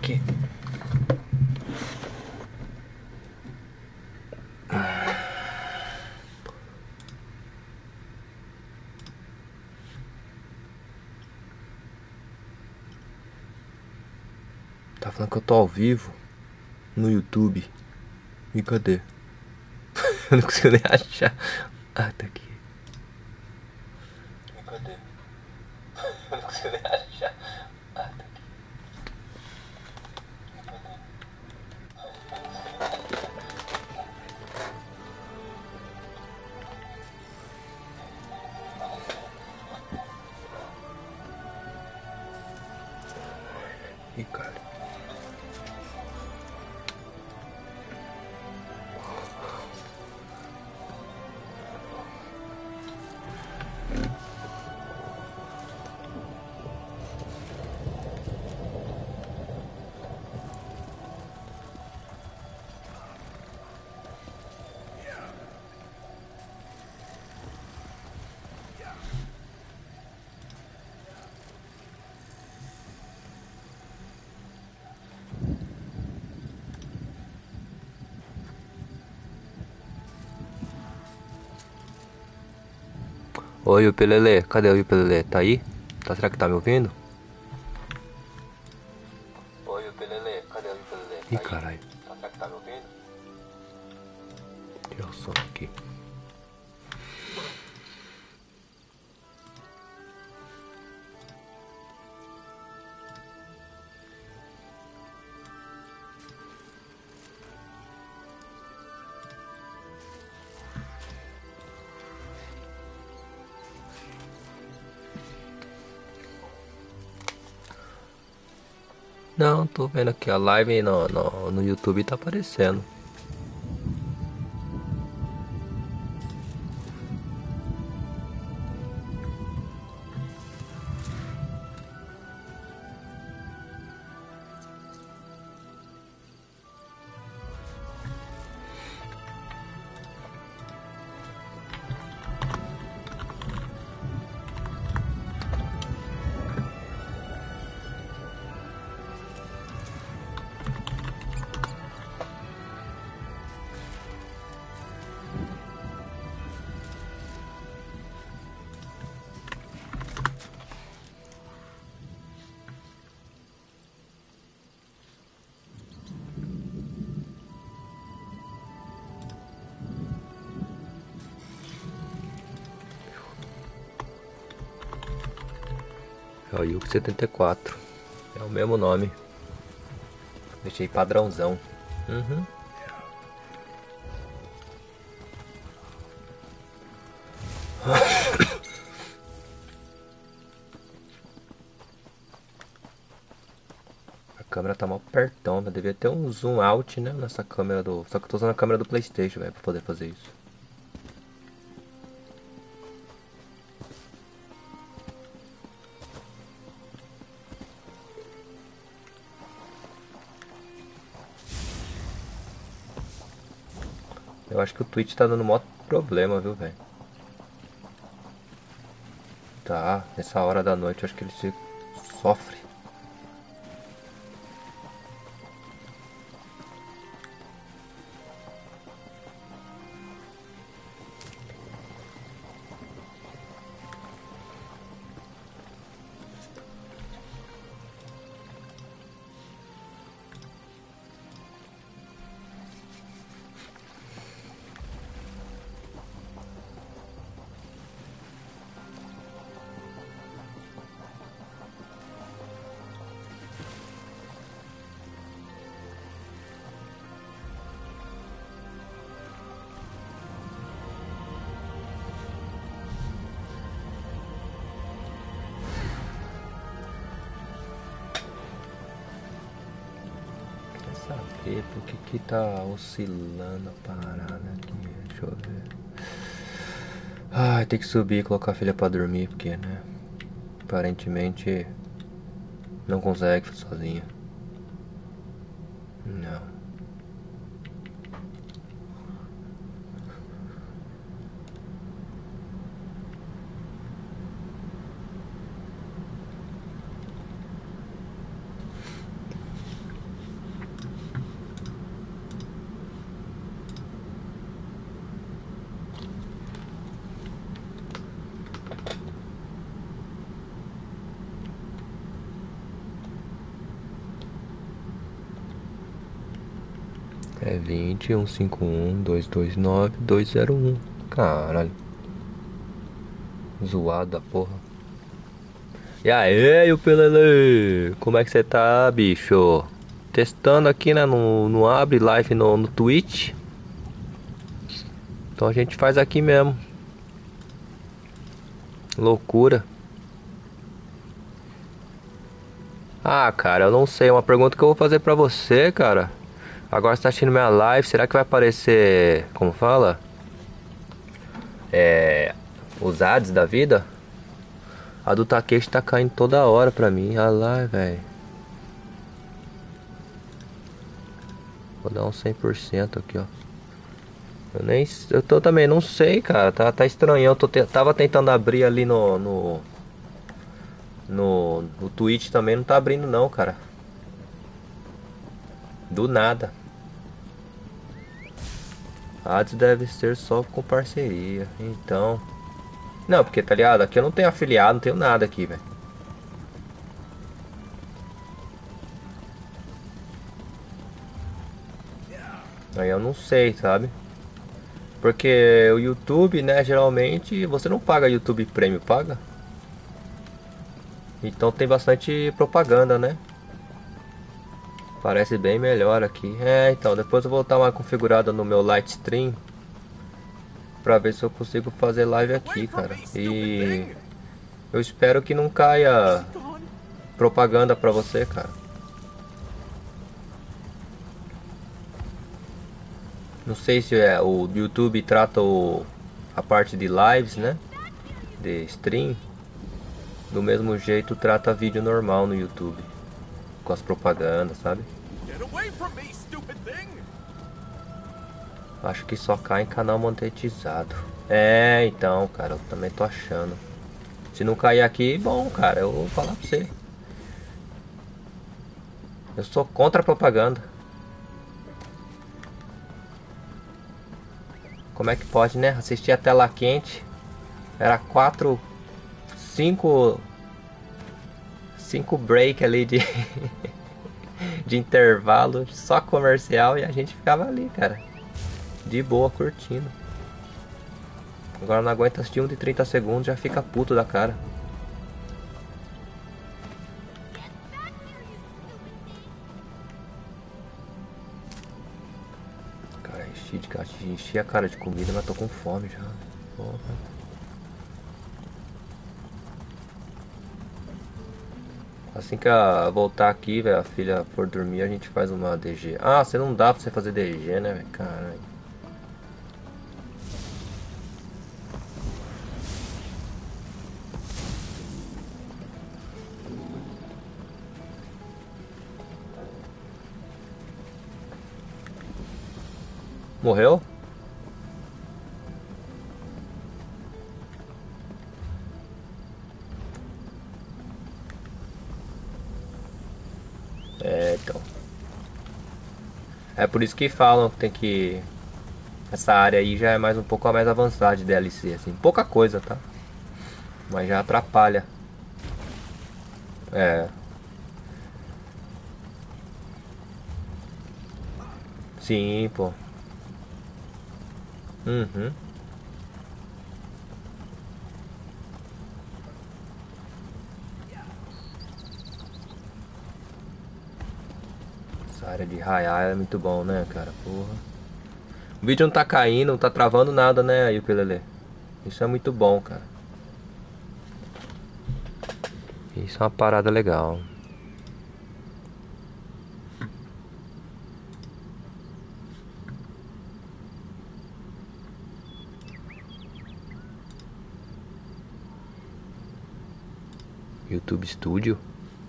aqui. Tá falando que eu tô ao vivo no YouTube. E cadê? Eu não consigo nem achar. Ah, tá aqui. E cadê? Eu não consigo nem achar. Ah, tá aqui. Ih, cara. Oi, o Pelele. Cadê o Pelele? Tá aí? Tá, será que tá me ouvindo? Oi, o Pelele. Cadê o Pelele? Ih, caralho. Tá, será que tá me ouvindo? Deixa o som aqui. Não, tô vendo aqui a live no YouTube tá aparecendo. É o Yuki 74. É o mesmo nome. Deixei padrãozão. Uhum. A câmera tá mal pertão, mas devia ter um zoom out, né? Nessa câmera do. Só que eu tô usando a câmera do PlayStation, velho, pra poder fazer isso. Eu acho que o Twitch tá dando maior problema, viu, velho? Tá, nessa hora da noite eu acho que ele se sofre. Saber por que tá oscilando a parada aqui. Deixa eu ver. Ai, tem que subir e colocar a filha pra dormir, porque, né? Aparentemente não consegue sozinha. Não. É 20 151 229 201. Caralho. Zoado da porra. E aí, o Pelele? Como é que você tá, bicho? Testando aqui, né? No abre live no Twitch. Então a gente faz aqui mesmo. Loucura. Ah, cara, eu não sei. Uma pergunta que eu vou fazer pra você, cara. Agora você tá assistindo minha live. Será que vai aparecer. Como fala? Os ads da vida? A do Takeshi tá caindo toda hora pra mim. Olha lá, velho. Vou dar um 100% aqui, ó. Eu também não sei, cara. Tá estranho. Tava tentando abrir ali no Twitch também. Não tá abrindo, não, cara. Do nada. Ads deve ser só com parceria. Então. Não, porque tá ligado? Aqui eu não tenho afiliado, não tenho nada aqui, velho. Aí eu não sei, sabe? Porque o YouTube, né, geralmente você não paga YouTube Premium, paga? Então tem bastante propaganda, né? Parece bem melhor aqui. É, então, depois eu vou dar uma configurada no meu Lightstream pra ver se eu consigo fazer live aqui, cara. E eu espero que não caia propaganda pra você, cara. Não sei se o YouTube trata a parte de lives, né? De stream. Do mesmo jeito trata vídeo normal no YouTube. Com as propagandas, sabe? Acho que só cai em canal monetizado. É, então, cara, eu também tô achando. Se não cair aqui, bom, cara, eu vou falar pra você. Eu sou contra a propaganda. Como é que pode, né? Assistir a tela quente. Era 4, 5 break ali de intervalo, só comercial e a gente ficava ali, cara. De boa, curtindo. Agora não aguenta assistir um de 30 segundos, já fica puto da cara. Cara, enchi a cara de comida, mas tô com fome já. Porra. Assim que a voltar aqui, velho, a filha for dormir, a gente faz uma DG. Ah, você não dá pra você fazer DG, né, velho? Caralho. Morreu? É, então. É por isso que falam que tem que. Essa área aí já é mais um pouco mais avançada de DLC, assim. Pouca coisa, tá? Mas já atrapalha. É. Sim, pô. Uhum. Essa área de raiar é muito bom, né, cara? Porra. O vídeo não tá caindo, não tá travando nada, né, aí o Pelele? Isso é muito bom, cara. Isso é uma parada legal. YouTube Studio.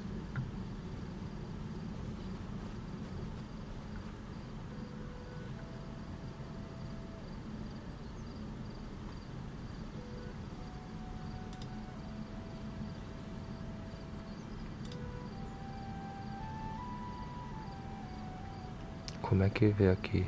Como é que vê aqui?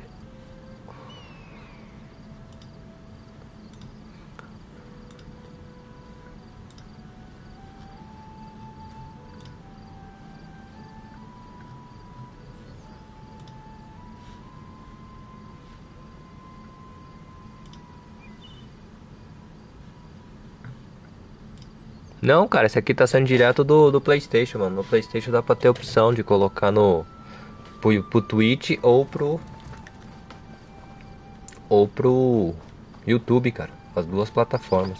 Não, cara, esse aqui tá sendo direto do PlayStation, mano. No PlayStation dá pra ter opção de colocar pro Twitch ou pro YouTube, cara. As duas plataformas.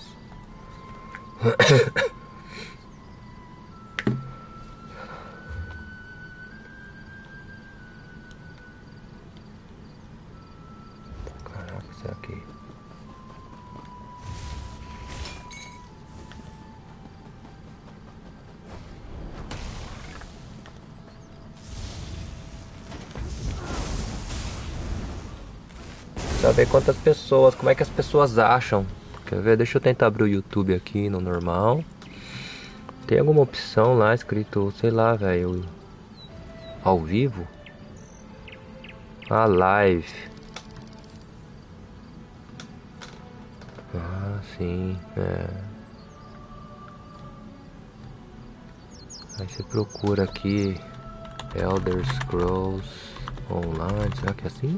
Caraca, será que... Saber quantas pessoas, como é que as pessoas acham. Quer ver? Deixa eu tentar abrir o YouTube aqui no normal. Tem alguma opção lá escrito, sei lá, velho, ao vivo? Ah, live. Ah, sim, é. Aí você procura aqui Elder Scrolls Online, será que é assim?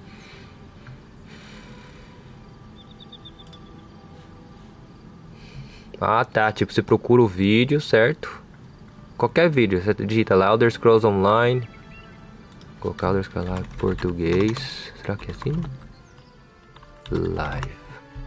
Ah, tá, tipo, você procura o vídeo, certo? Qualquer vídeo, você digita lá Elder Scrolls Online. Colocar Elder Scrolls Online em português. Será que é assim? Live.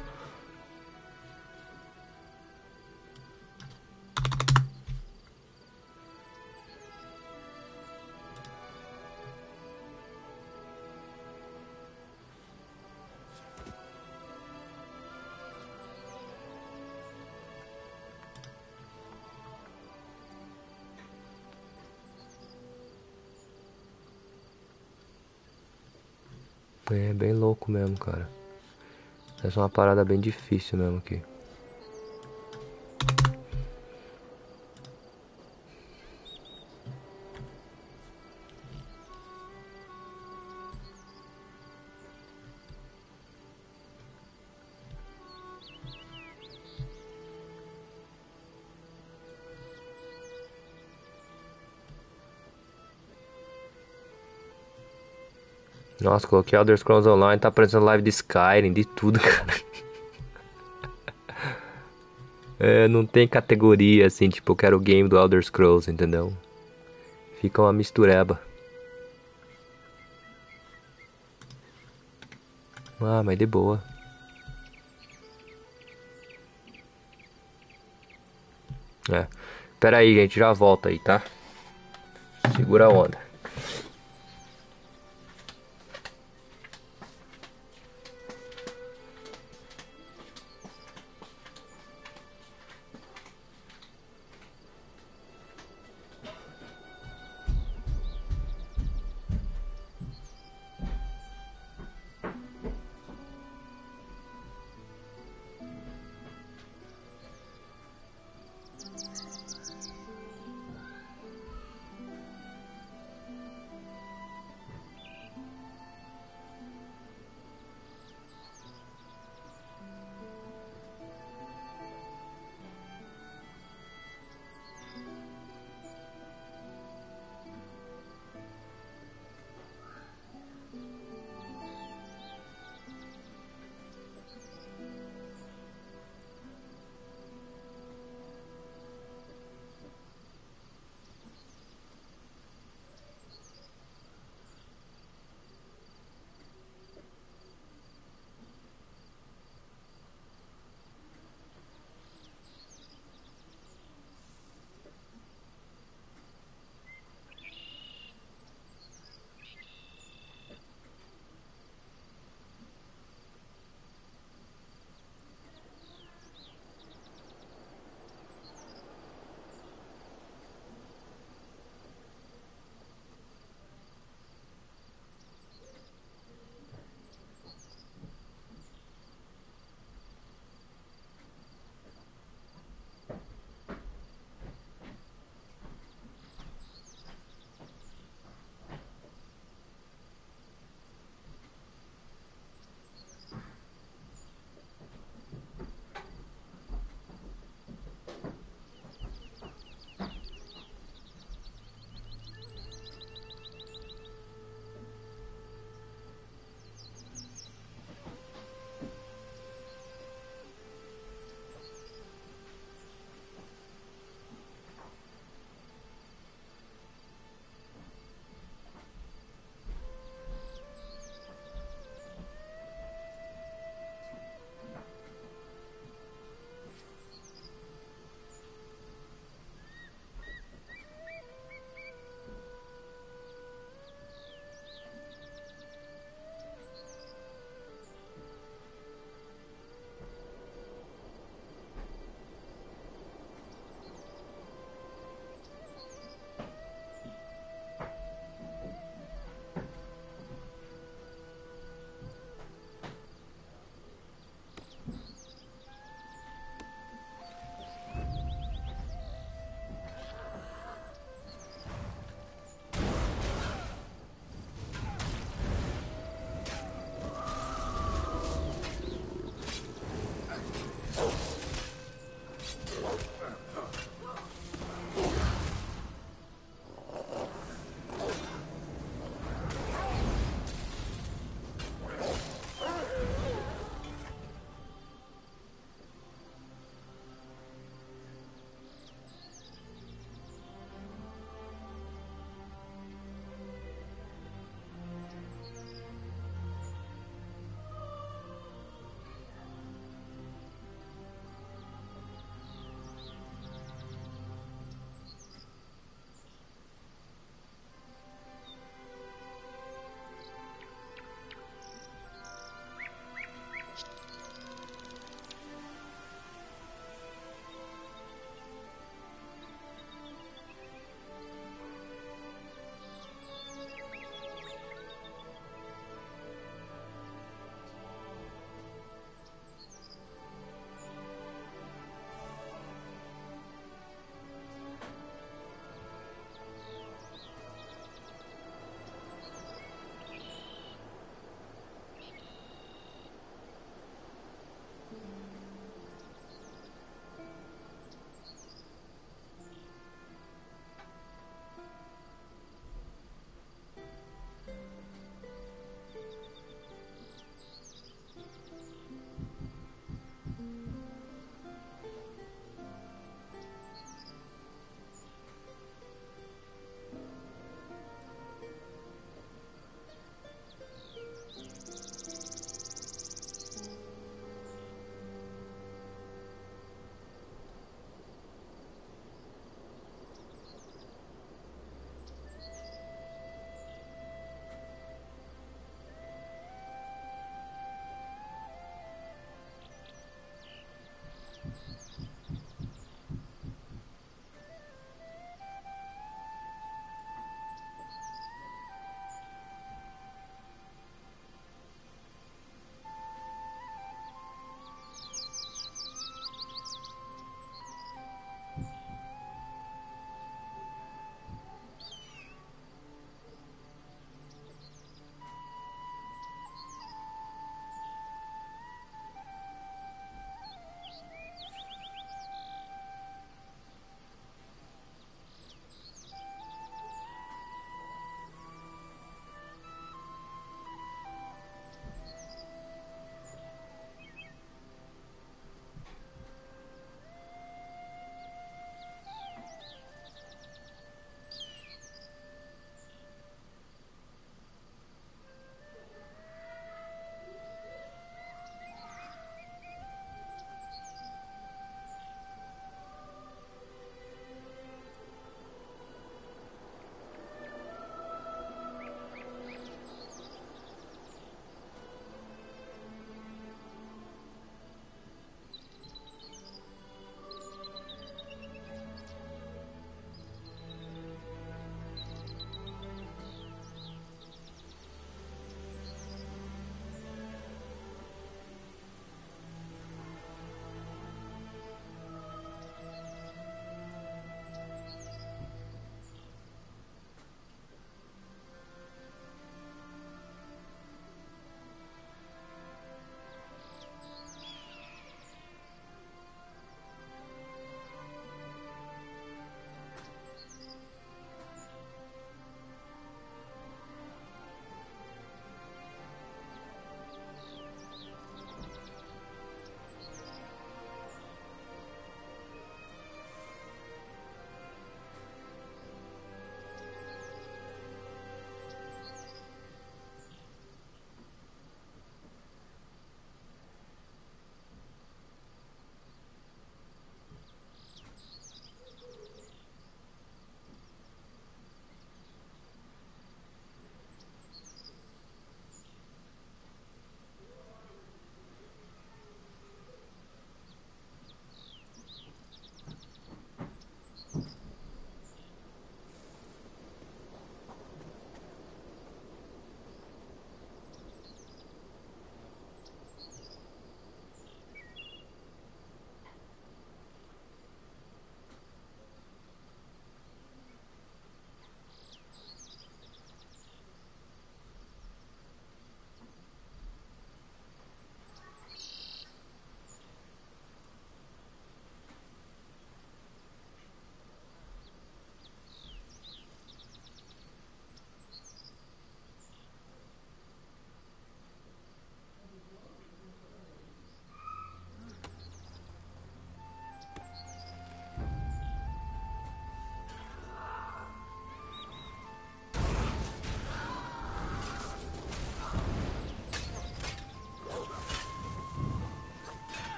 É bem louco mesmo, cara. Essa é uma parada bem difícil mesmo aqui. Nossa, coloquei Elder Scrolls Online, tá aparecendo live de Skyrim, de tudo, cara. É, não tem categoria assim, tipo, eu quero o game do Elder Scrolls, entendeu? Fica uma mistureba. Ah, mas de boa. É. Pera aí, gente, já volta aí, tá? Segura a onda.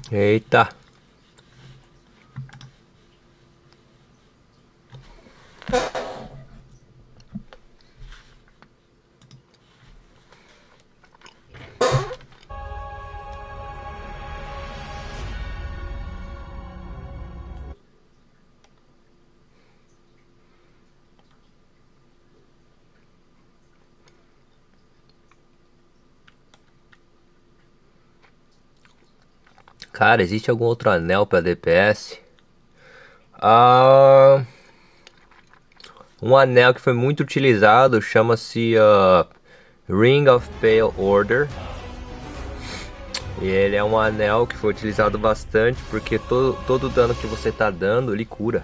Eita. Cara, existe algum outro anel pra DPS? Ah, um anel que foi muito utilizado chama-se Ring of Pale Order. E ele é um anel que foi utilizado bastante porque todo o dano que você tá dando, ele cura.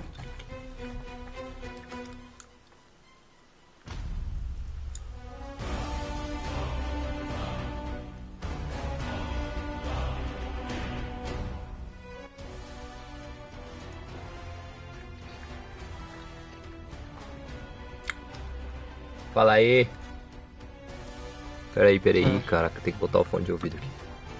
Fala aí. Peraí, Ah, cara, que tem que botar o fone de ouvido aqui.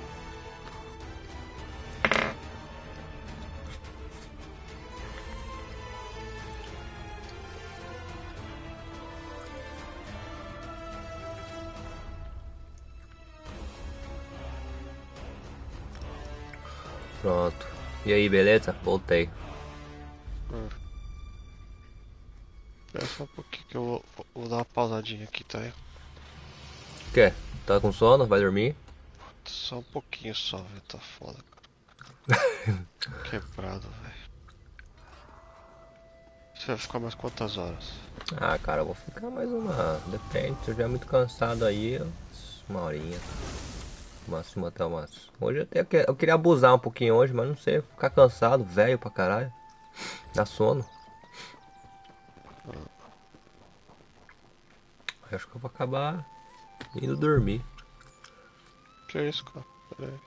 Pronto. E aí, beleza? Voltei. ah. Espera só um pouquinho que eu vou dar uma pausadinha aqui, tá? Quer? Tá com sono? Vai dormir? Só um pouquinho só, velho. Tá foda. Quebrado, velho. Você vai ficar mais quantas horas? Ah, cara, eu vou ficar mais uma. Depende, se eu já é muito cansado aí, uma horinha. Máximo até umas. Hoje eu queria abusar um pouquinho hoje, mas não sei, ficar cansado, velho pra caralho. Dá sono. Ah, Acho que eu vou acabar indo dormir. que é isso, cara? Pera aí.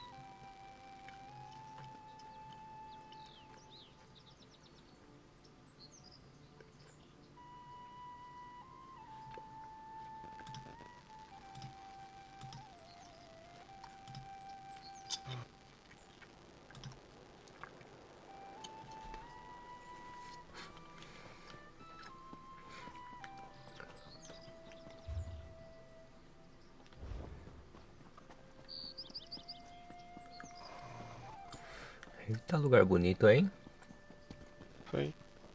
Eita, lugar bonito, hein? Foi.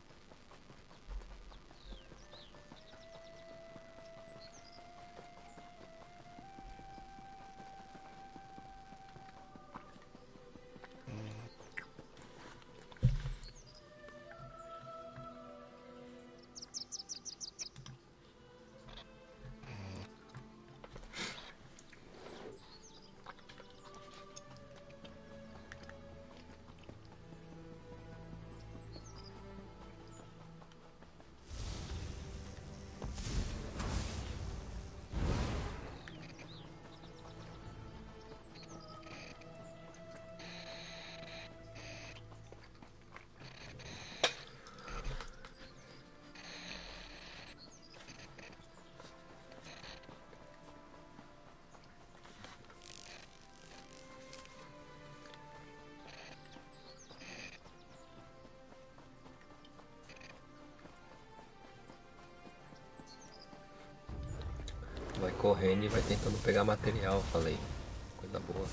Vai correndo e vai tentando pegar material, falei. Coisa boa.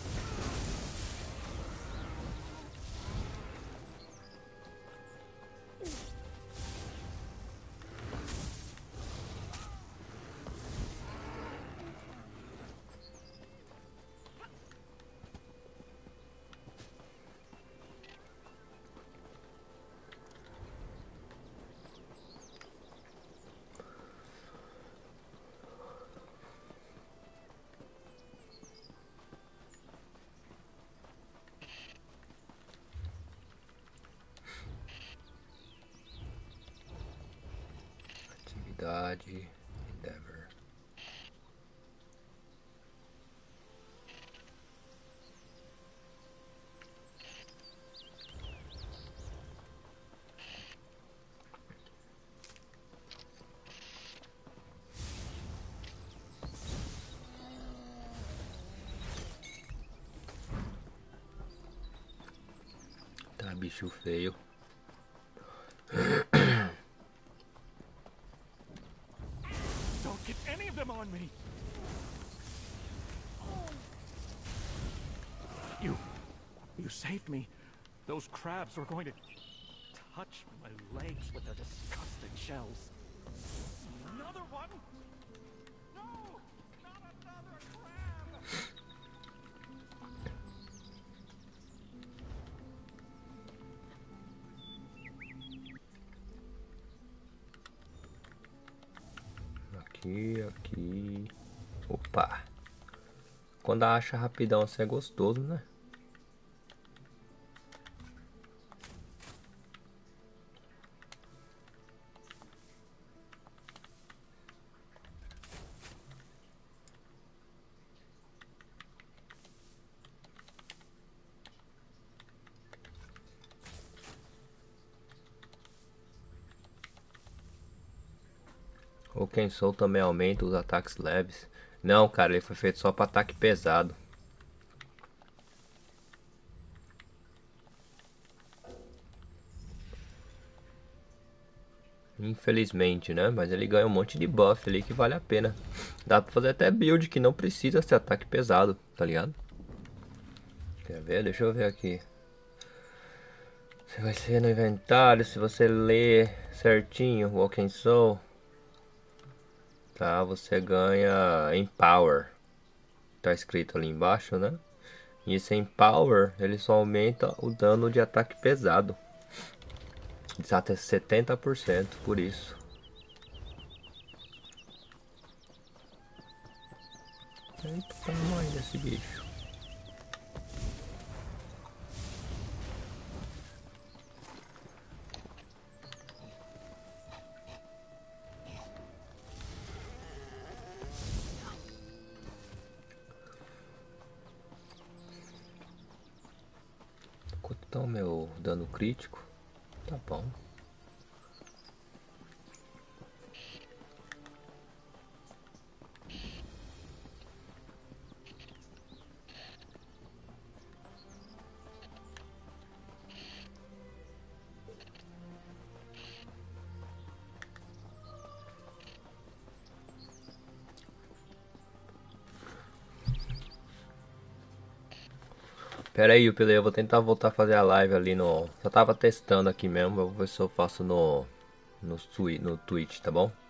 Ah, bicho feio. Don't get any of them on me. You saved me. Those crabs were going to touch my legs with their disgusting shells. Another one? No! Not another crab! Aqui. Opa. Quando acha rapidão assim é gostoso, né? O Kensou também aumenta os ataques leves. Não, cara, ele foi feito só para ataque pesado. Infelizmente, né? Mas ele ganha um monte de buff ali que vale a pena. Dá pra fazer até build que não precisa ser ataque pesado, tá ligado? Quer ver? Deixa eu ver aqui. Se vai ser no inventário, se você ler certinho o Walking Soul, tá? Você ganha Empower. Tá escrito ali embaixo, né? E esse Empower, ele só aumenta o dano de ataque pesado. Até 70%, por isso. Eita, o tamanho desse bicho. Quanto tá o meu dano crítico? Tá bom. Pera aí, Pele, eu vou tentar voltar a fazer a live ali no... Só tava testando aqui mesmo, eu vou ver se eu faço no Twitch, tá bom?